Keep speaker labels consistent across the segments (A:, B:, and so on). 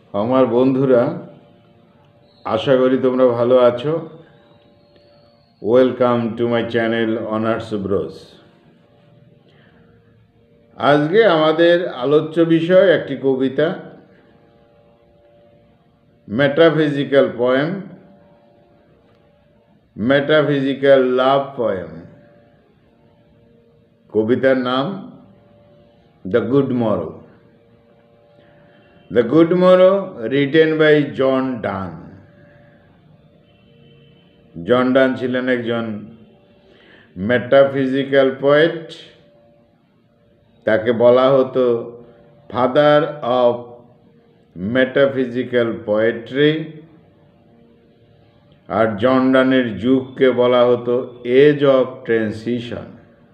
A: আমার বন্ধুরা, আশা করি তোমরা ভালো আছো। Welcome to my channel honours bros. আজকে আমাদের আলোচ্য বিষয় একটি কবিতা, metaphysical poem, metaphysical love poem. কবিতার নাম the good morrow. The good morrow, written by John Donne. John Donne ছিলেন একজন মেটাফিজিক্যাল পোয়েট। তাকে বলা হতো ফাদার অফ মেটাফিজিক্যাল পোয়েট্রি। আর জন ডানের যুগকে বলা হতো এজ অফ ট্রানজিশন।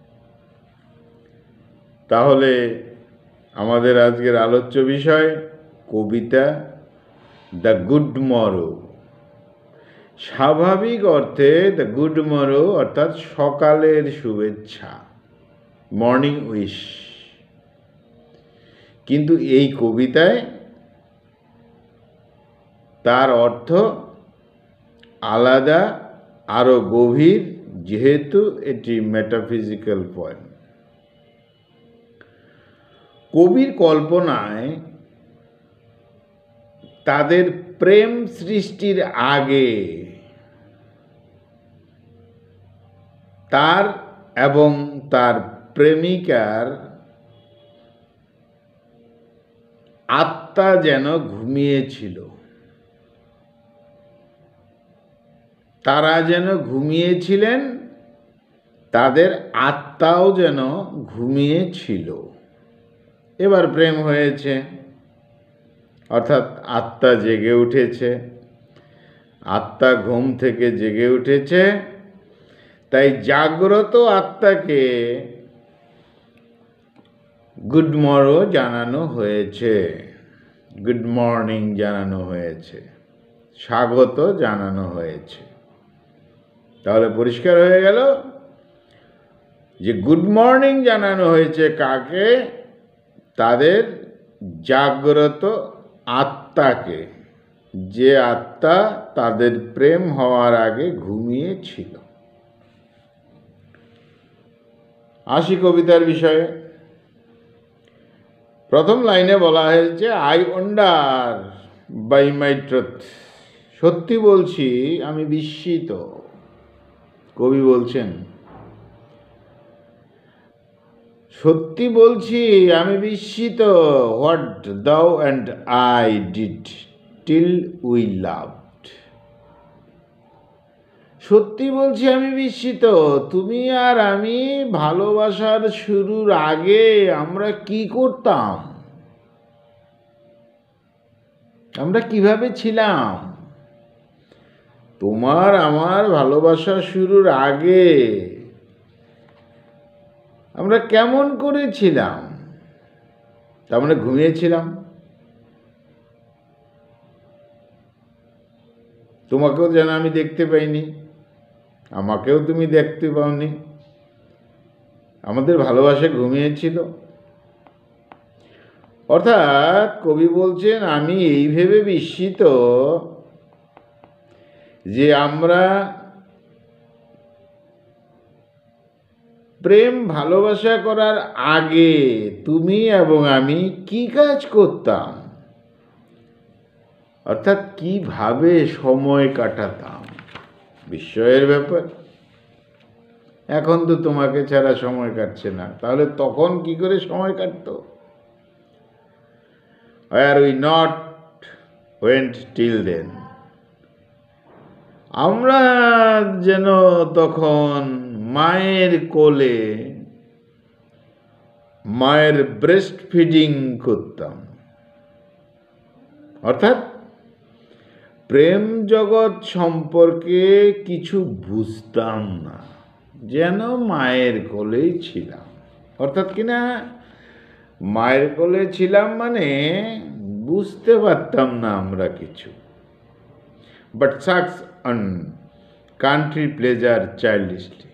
A: তাহলে আমাদের আজকের আলোচ্য বিষয় কবিতা দ্য গুড মরো। স্বাভাবিক অর্থে দ্য গুড মরো অর্থাৎ সকালের শুভেচ্ছা, মর্নিং উইশ। কিন্তু এই কবিতায় তার অর্থ আলাদা, আরও গভীর, যেহেতু এটি মেটাফিজিক্যাল পয়েম। কবির কল্পনায় তাদের প্রেম সৃষ্টির আগে তার এবং তার প্রেমিকার আত্মা যেন ঘুমিয়েছিল। তারা যেন ঘুমিয়েছিলেন, তাদের আত্মাও যেন ঘুমিয়েছিল। এবার প্রেম হয়েছে, অর্থাৎ আত্মা জেগে উঠেছে। আত্মা ঘুম থেকে জেগে উঠেছে, তাই জাগ্রত আত্মাকে গুড মর্নিং জানানো হয়েছে, গুড মর্নিং জানানো হয়েছে, স্বাগত জানানো হয়েছে। তাহলে পরিষ্কার হয়ে গেল যে গুড মর্নিং জানানো হয়েছে কাকে? তাদের জাগ্রত আত্মাকে, যে আত্মা তাদের প্রেম হওয়ার আগে ঘুমিয়েছিল। আসি কবিতার বিষয়ে। প্রথম লাইনে বলা হয়েছে I wonder by my truth. সত্যি বলছি আমি বিস্মিত। কবি বলছেন সত্যি বলছি আমি বিস্মিত। What thou and I did till we loved. সত্যি বলছি আমি বিস্মিত, তুমি আর আমি ভালোবাসার শুরুর আগে আমরা কি করতাম, আমরা কিভাবে ছিলাম। তোমার আমার ভালোবাসা শুরুর আগে আমরা কেমন করেছিলাম? তার মানে ঘুমিয়েছিলাম। তোমাকেও যেন আমি দেখতে পাইনি, আমাকেও তুমি দেখতে পাওনি। আমাদের ভালোবাসা ঘুমিয়েছিল। অর্থাৎ কবি বলছেন আমি এই ভেবে বিস্মিত যে আমরা প্রেম ভালোবাসা করার আগে তুমি এবং আমি কি কাজ করতাম, অর্থাৎ কিভাবে সময় কাটাতাম। বিস্ময়ের ব্যাপার। এখন তো তোমাকে ছাড়া সময় কাটছে না, তাহলে তখন কি করে সময় কাটতো? Where we not went till then. আমরা যেন তখন মায়ের কোলে, মায়ের ব্রেস্ট ফিডিং করতাম। অর্থাৎ প্রেম জগৎ সম্পর্কে কিছু বুঝতাম না, যেন মায়ের কোলেই ছিলাম। অর্থাৎ কিনা মায়ের কোলে ছিলাম মানে বুঝতে পারতাম না আমরা কিছু। But sucks on country pleasure childishly.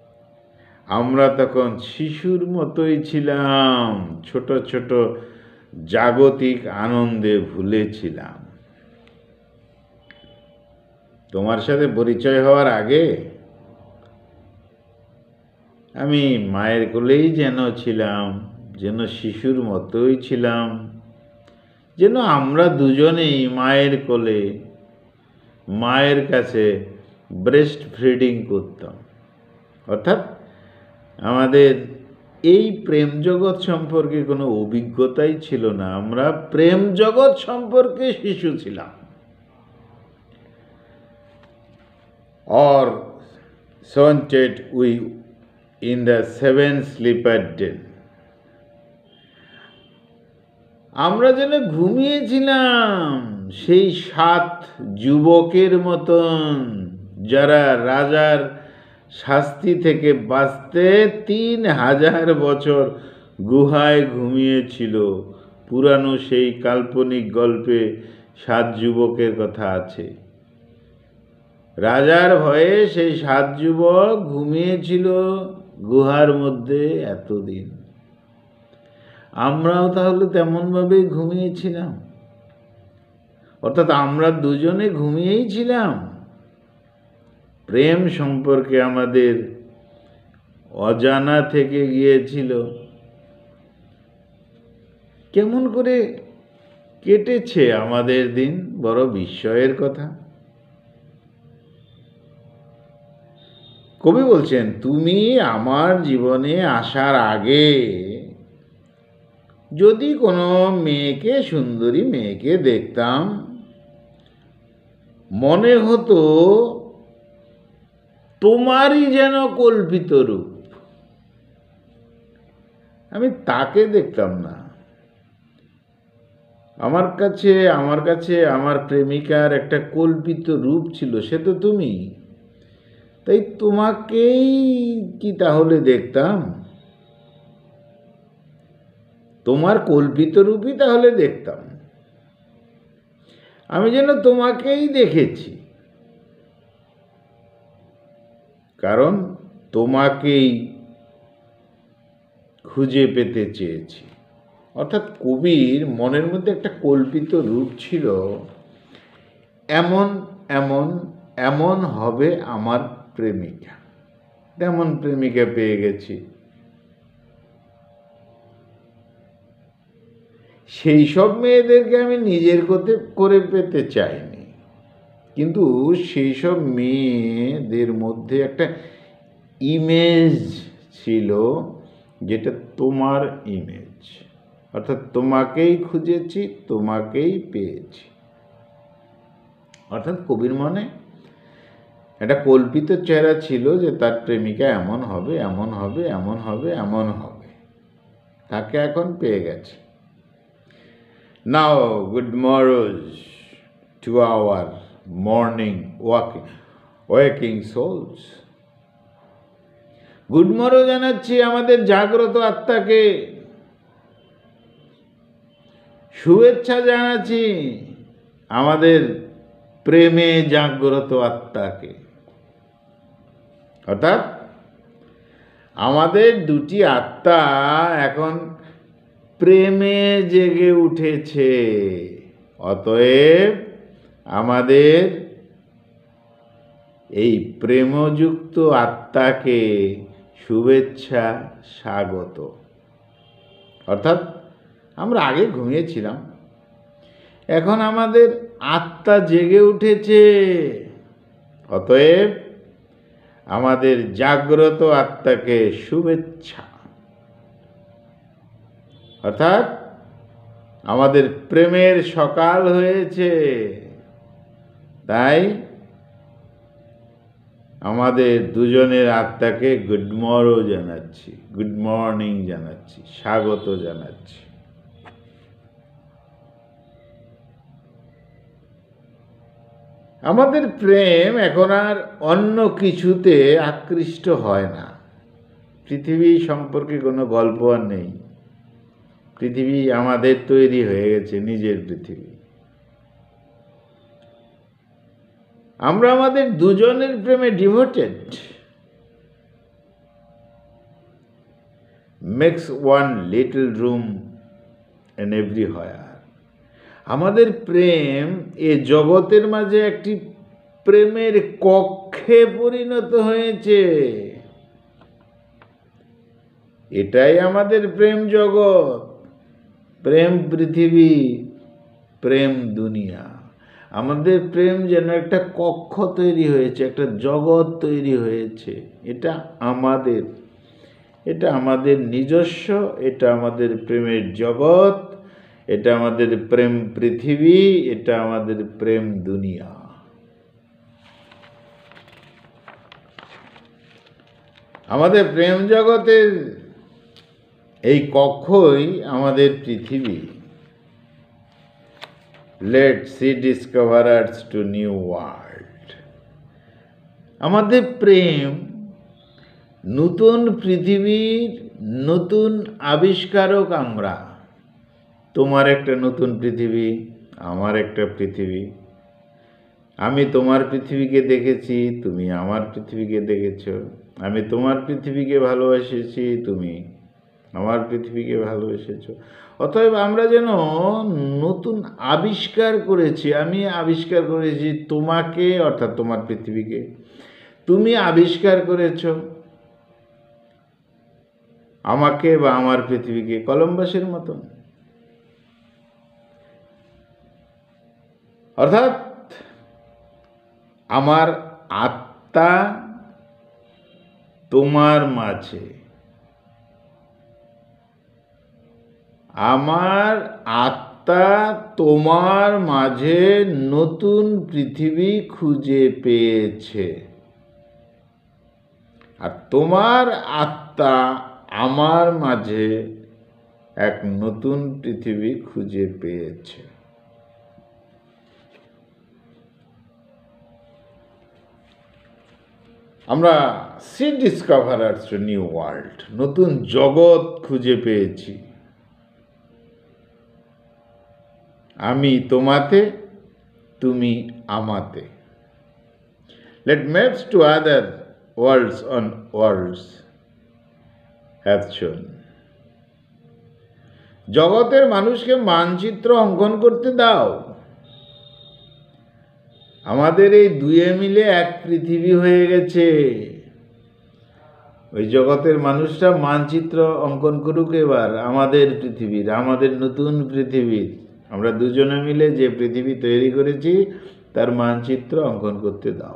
A: আমরা তখন শিশুর মতোই ছিলাম, ছোট ছোট জাগতিক আনন্দে ভুলেছিলাম। তোমার সাথে পরিচয় হওয়ার আগে আমি মায়ের কোলেই যেন ছিলাম, যেন শিশুর মতোই ছিলাম, যেন আমরা দুজনেই মায়ের কোলে, মায়ের কাছে ব্রেস্ট ফিডিং করতাম। অর্থাৎ আমাদের এই প্রেম জগৎ সম্পর্কে কোনো অভিজ্ঞতাই ছিল না, আমরা প্রেম জগৎ সম্পর্কে শিশু ছিলাম। Or sauntered we in the seven sleeper den. আমরা যেন ঘুমিয়েছিলাম সেই 7 যুবকের মতন, যারা রাজার শাস্তি থেকে বাঁচতে 3000 বছর গুহায় ঘুমিয়েছিল। পুরানো সেই কাল্পনিক গল্পে 7 যুবকের কথা আছে। রাজার ভয়ে সেই 7 যুবক ঘুমিয়েছিল গুহার মধ্যে এতদিন। আমরাও তাহলে তেমনভাবেই ঘুমিয়েছিলাম, অর্থাৎ আমরা দুজনে ঘুমিয়েই ছিলাম। প্রেম সম্পর্কে আমাদের অজানা থেকে গিয়েছিল। কেমন করে কেটেছে আমাদের দিন, বড় বিস্ময়ের কথা। কবি বলছেন, তুমি আমার জীবনে আসার আগে যদি কোনো মেয়েকে, সুন্দরী মেয়েকে দেখতাম, মনে হতো তোমারই যেন কল্পিত রূপ। আমি তাকে দেখতাম না, আমার কাছে আমার প্রেমিকার একটা কল্পিত রূপ ছিল, সে তো তুমি। তাই তোমাকেই কি তাহলে দেখতাম? তোমার কল্পিত রূপই তাহলে দেখতাম। আমি যেন তোমাকেই দেখেছি, কারণ তোমাকেই খুঁজে পেতে চেয়েছি। অর্থাৎ কবির মনের মধ্যে একটা কল্পিত রূপ ছিল, এমন এমন এমন হবে আমার প্রেমিকা। তেমন প্রেমিকা পেয়ে গেছি। সেই সব মেয়েদেরকে আমি নিজের করে পেতে চাইনি, কিন্তু সেই সব মেয়েদের মধ্যে একটা ইমেজ ছিল, যেটা তোমার ইমেজ। অর্থাৎ তোমাকেই খুঁজেছি, তোমাকেই পেয়েছি। অর্থাৎ কবির মনে একটা কল্পিত চেহারা ছিল যে তার প্রেমিকা এমন হবে, এমন হবে, এমন হবে, এমন হবে। তাকে এখন পেয়ে গেছে। Now, good morrows to our morning waking souls. Good morning জানাচ্ছি আমাদের জাগ্রত আত্মাকে, শুভেচ্ছা জানাচ্ছি আমাদের প্রেমে জাগ্রত আত্মাকে। অর্থাৎ আমাদের দুটি আত্মা এখন প্রেমে জেগে উঠেছে। অতএব আমাদের এই প্রেমযুক্ত আত্মাকে শুভেচ্ছা, স্বাগত। অর্থাৎ আমরা আগে ঘুমিয়েছিলাম, এখন আমাদের আত্মা জেগে উঠেছে। অতএব আমাদের জাগ্রত আত্মাকে শুভেচ্ছা। অর্থাৎ আমাদের প্রেমের সকাল হয়েছে, তাই আমাদের দুজনের আত্মাকে গুড মর্নিং জানাচ্ছি, স্বাগত জানাচ্ছি। আমাদের প্রেম এখন আর অন্য কিছুতে আকৃষ্ট হয় না। পৃথিবী সম্পর্কে কোনো গল্প আর নেই। পৃথিবী আমাদের তৈরি হয়ে গেছে, নিজের পৃথিবী। আমরা আমাদের দুজনের প্রেমে devoted. Makes one little room and everywhere. আমাদের প্রেম এ জগতের মাঝে একটি প্রেমের কক্ষে পরিণত হয়েছে। এটাই আমাদের প্রেম জগৎ, প্রেম পৃথিবী, প্রেম দুনিয়া। আমাদের প্রেম যেন একটা কক্ষ তৈরি হয়েছে, একটা জগৎ তৈরি হয়েছে। এটা আমাদের নিজস্ব, এটা আমাদের প্রেমের জগৎ, এটা আমাদের প্রেম পৃথিবী, এটা আমাদের প্রেম দুনিয়া। আমাদের প্রেম জগতের এই কক্ষই আমাদের পৃথিবী। Let sea discoverers to new world. আমাদের প্রেম নতুন পৃথিবীর নতুন আবিষ্কারক আমরা। তোমার একটা নতুন পৃথিবী, আমার একটা পৃথিবী। আমি তোমার পৃথিবীকে দেখেছি, তুমি আমার পৃথিবীকে দেখেছ। আমি তোমার পৃথিবীকে ভালোবেসেছি, তুমি আমার পৃথিবীকে ভালোবেসেছ। অতএব আমরা যেন নতুন আবিষ্কার করেছি। আমি আবিষ্কার করেছি তোমাকে, অর্থাৎ তোমার পৃথিবীকে। তুমি আবিষ্কার করেছ আমাকে বা আমার পৃথিবীকে, কলম্বাসের মতন। অর্থাৎ আমার আত্মা তোমার মাঝে, আমার আত্মা তোমার মাঝে নতুন পৃথিবী খুঁজে পেয়েছে, আর তোমার আত্মা আমার মাঝে এক নতুন পৃথিবী খুঁজে পেয়েছে। আমরা sea discoverers to new world, নতুন জগৎ খুঁজে পেয়েছি। আমি তোমাতে, তুমি আমাতে। Let maps to other worlds on worlds have shown. জগতের মানুষকে মানচিত্র অঙ্কন করতে দাও। আমাদের এই দুয়ে মিলে এক পৃথিবী হয়ে গেছে। ওই জগতের মানুষটা মানচিত্র অঙ্কন করুক এবার আমাদের পৃথিবীর, আমাদের নতুন পৃথিবীর। আমরা দুজনে মিলে যে পৃথিবী তৈরি করেছি তার মানচিত্র অঙ্কন করতে দাও।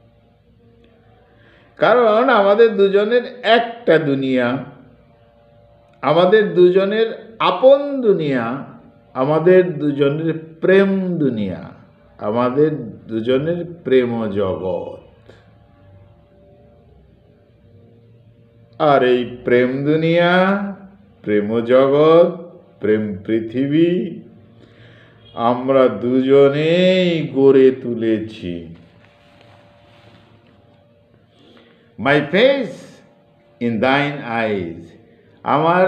A: কারণ আমাদের দুজনের একটা দুনিয়া, আমাদের দুজনের আপন দুনিয়া, আমাদের দুজনের প্রেম দুনিয়া, আমাদের দুজনের প্রেম জগৎ। আর এই প্রেম দুনিয়া, প্রেম জগৎ, প্রেম পৃথিবী আমরা দুজনেই গড়ে তুলেছি। My face in thine eyes. আমার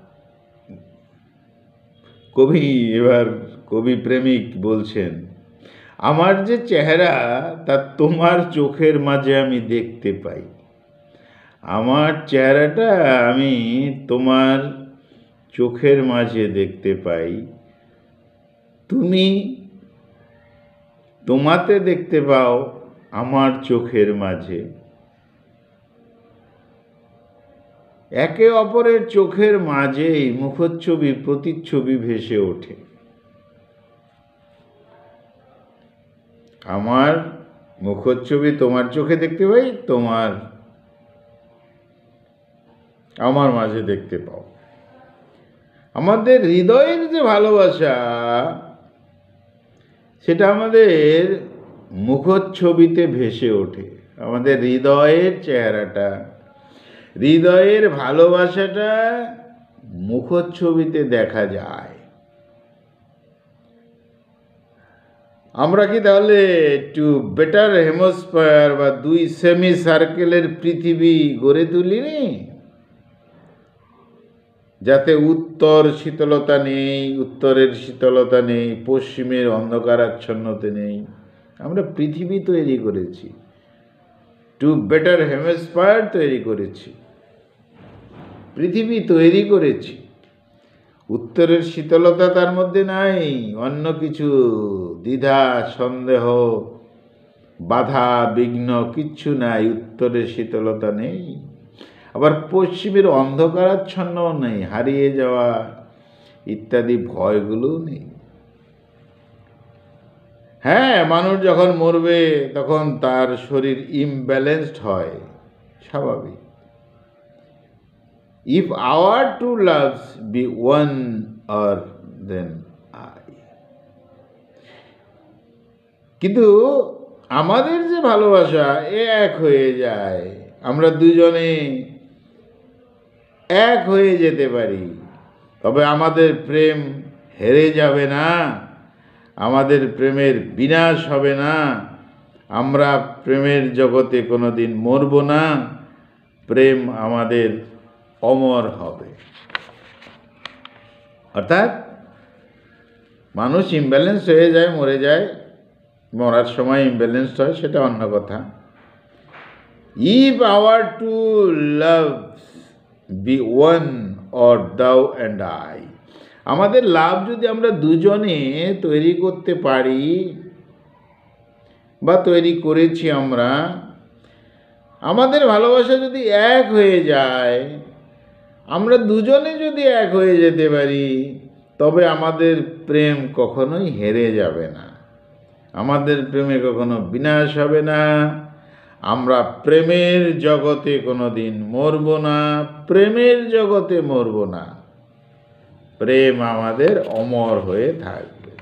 A: কবি প্রেমিক বলছেন, আমার যে চেহারা তা তোমার চোখের মাঝে আমি দেখতে পাই। আমার চেহারাটা আমি তোমার চোখের মাঝে দেখতে পাই। তুমি তোমাতে দেখতে পাও আমার চোখের মাঝে। একে অপরের চোখের মাঝেই মুখচ্ছবি প্রতিচ্ছবি ভেসে ওঠে। আমার মুখচ্ছবি তোমার চোখে দেখতে পাই, তোমার আমার মাঝে দেখতে পাও। আমাদের হৃদয়ের যে ভালোবাসা সেটা আমাদের মুখচ্ছবিতে ভেসে ওঠে। আমাদের হৃদয়ের চেহারাটা, হৃদয়ের ভালোবাসাটা মুখচ্ছবিতে দেখা যায়। আমরা কি তাহলে একটু বেটার হেমোস্ফিয়ার বা দুই সেমি সার্কেলের পৃথিবী গড়ে তুলিনি? যাতে উত্তর শীতলতা নেই, উত্তরের শীতলতা নেই, পশ্চিমের অন্ধকারাচ্ছন্নতা নেই। আমরা পৃথিবী তৈরি করেছি, টু বেটার হেমোস্ফিয়ার তৈরি করেছি, পৃথিবী তৈরি করেছি। উত্তরের শীতলতা তার মধ্যে নাই, অন্য কিছু দ্বিধা সন্দেহ বাধা বিঘ্ন কিচ্ছু নাই, উত্তরের শীতলতা নেই। আবার পশ্চিমের অন্ধকারাচ্ছন্নও নেই, হারিয়ে যাওয়া ইত্যাদি ভয়গুলোও নেই। হ্যাঁ, মানুষ যখন মরবে তখন তার শরীর ইমব্যালেন্সড হয়, স্বাভাবিক। If our two loves be one or then I, কিন্তু আমাদের যে ভালোবাসা এক হয়ে যায়, আমরা দুজনে এক হয়ে যেতে পারি, তবে আমাদের প্রেম হেরে যাবে না, আমাদের প্রেমের বিনাশ হবে না, আমরা প্রেমের জগতে কোনোদিন মরব না, প্রেম আমাদের অমর হবে। অর্থাৎ মানুষ ইমব্যালেন্স হয়ে যায়, মরে যায়, মরার সময় ইমব্যালেন্সড হয়, সেটা অন্য কথা। If our two love be one or thou and I, আমাদের লাভ যদি আমরা দুজনে তৈরি করতে পারি বা তৈরি করেছি আমরা, আমাদের ভালোবাসা যদি এক হয়ে যায়, আমরা দুজনে যদি এক হয়ে যেতে পারি, তবে আমাদের প্রেম কখনোই হেরে যাবে না, আমাদের প্রেমে কখনো বিনাশ হবে না, আমরা প্রেমের জগতে কোনোদিন মরব না, প্রেমের জগতে মরব না, প্রেম আমাদের অমর হয়ে থাকবে,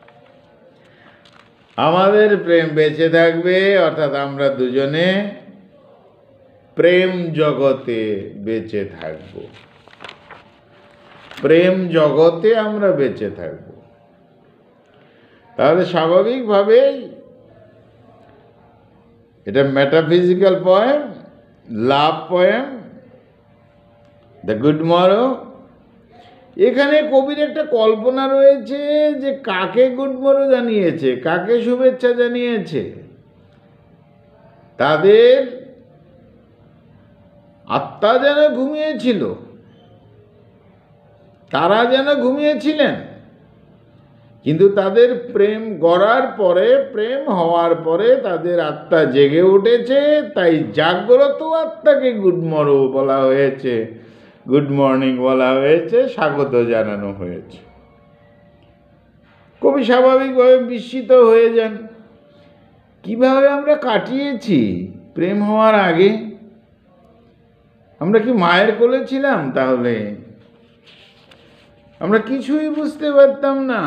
A: আমাদের প্রেম বেঁচে থাকবে। অর্থাৎ আমরা দুজনে প্রেম জগতে বেঁচে থাকব, প্রেম জগতে আমরা বেঁচে থাকব। তাহলে স্বাভাবিকভাবেই এটা metaphysical poem, love poem, the good morrow. এখানে কবির একটা কল্পনা রয়েছে যে কাকে গুড মরো জানিয়েছে, কাকে শুভেচ্ছা জানিয়েছে, তাদের আত্মা যেন ঘুমিয়েছিল, তারা যেন ঘুমিয়েছিলেন, কিন্তু তাদের প্রেম গড়ার পরে, প্রেম হওয়ার পরে তাদের আত্মা জেগে উঠেছে, তাই জাগ্রত আত্মাকে গুড মরো বলা হয়েছে, গুড মর্নিং বলা হয়েছে, স্বাগত জানানো হয়েছে। কবি স্বাভাবিকভাবে বিস্মিত হয়ে যান, কিভাবে আমরা কাটিয়েছি প্রেম হওয়ার আগে, আমরা কি মায়ের কোলে ছিলাম? তাহলে আমরা কিছুই বুঝতে পারতাম না,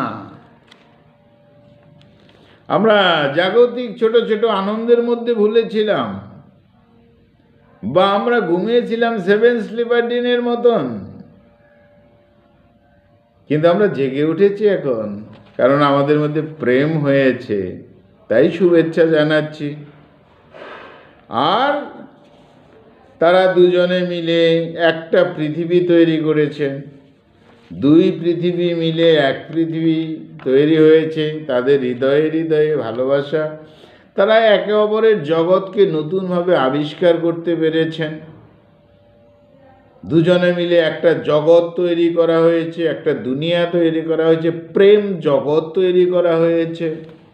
A: আমরা জাগতিক ছোট ছোট আনন্দের মধ্যে ভুলেছিলাম, বা আমরা ঘুমিয়েছিলাম সেভেন স্লিপার ডিনের মতন, কিন্তু আমরা জেগে উঠেছি এখন, কারণ আমাদের মধ্যে প্রেম হয়েছে, তাই শুভেচ্ছা জানাচ্ছি। আর তারা দুজনে মিলে একটা পৃথিবী তৈরি করেছেন, দুই পৃথিবী মিলে এক পৃথিবী তৈরি হয়েছে, তাদের হৃদয়ে হৃদয়ে ভালোবাসা, তারা একে অপরের জগৎকে নতুনভাবে আবিষ্কার করতে পেরেছেন, দুজনে মিলে একটা জগৎ তৈরি করা হয়েছে, একটা দুনিয়া তৈরি করা হয়েছে, প্রেম জগৎ তৈরি করা হয়েছে।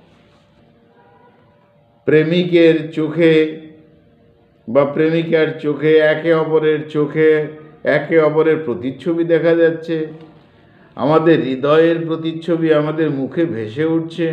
A: প্রেমিকের চোখে বা প্রেমিকার চোখে, একে অপরের চোখে একে অপরের প্রতিচ্ছবি দেখা যাচ্ছে, আমাদের হৃদয়ের প্রতিচ্ছবি আমাদের মুখে ভেসে উঠছে।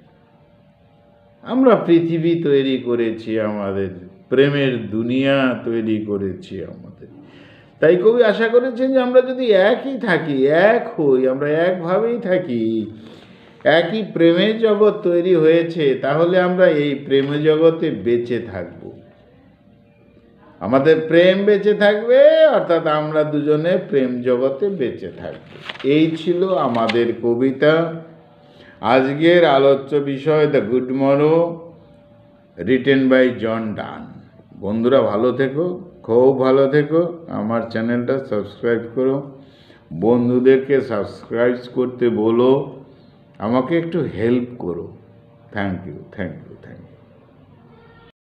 A: আমরা পৃথিবী তৈরি করেছি, আমাদের প্রেমের দুনিয়া তৈরি করেছি আমাদের। তাই কবি আশা করেছেন যে আমরা যদি একই থাকি, এক হই, আমরা একভাবেই থাকি, একই প্রেমের জগৎ তৈরি হয়েছে, তাহলে আমরা এই প্রেম জগতে বেঁচে থাকব, আমাদের প্রেম বেঁচে থাকবে, অর্থাৎ আমরা দুজনে প্রেম জগতে বেঁচে থাকব। এই ছিল আমাদের কবিতা। আজকের আলোচ্য বিষয় the good morrow, written by John Donne. বন্ধুরা ভালো থেকো, খুব ভালো থেকো, আমার চ্যানেলটা সাবস্ক্রাইব করো, বন্ধুদেরকে সাবস্ক্রাইব করতে বলো, আমাকে একটু হেল্প করো। Thank you, thank you, thank you.